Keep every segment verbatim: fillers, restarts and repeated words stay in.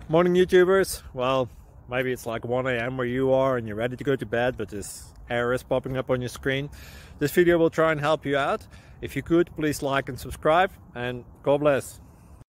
Morning YouTubers. Well, maybe it's like one A M where you are and you're ready to go to bed, but this error is popping up on your screen. This video will try and help you out. If you could, please like and subscribe, and God bless.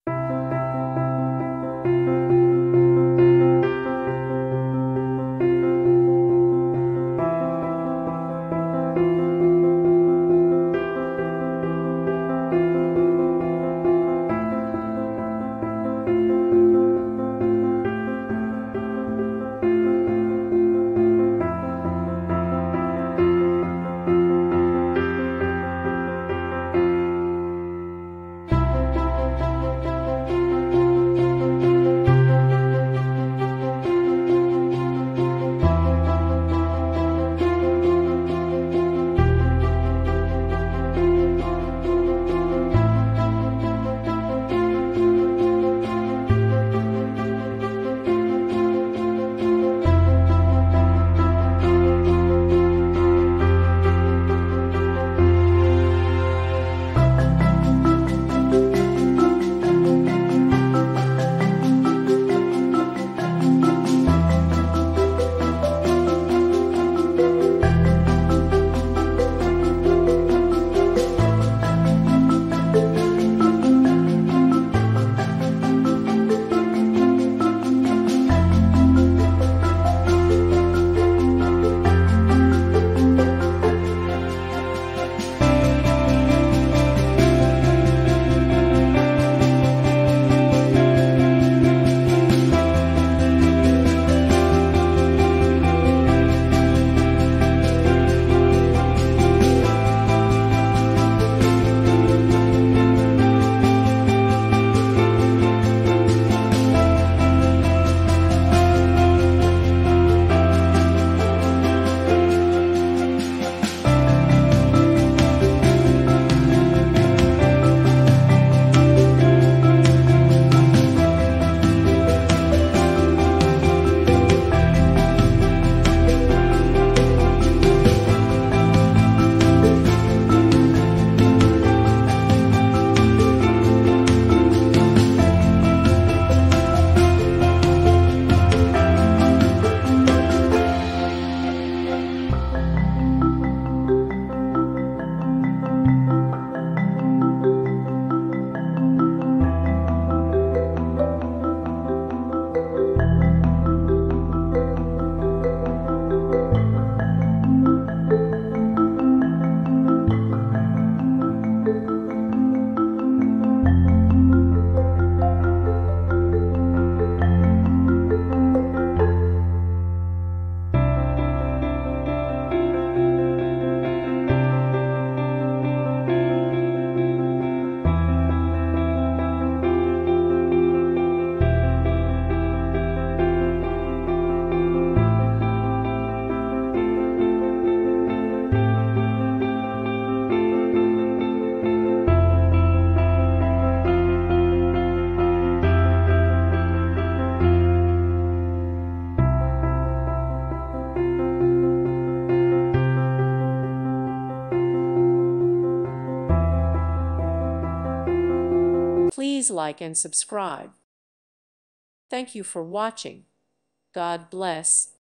Please like and subscribe. Thank you for watching. God bless.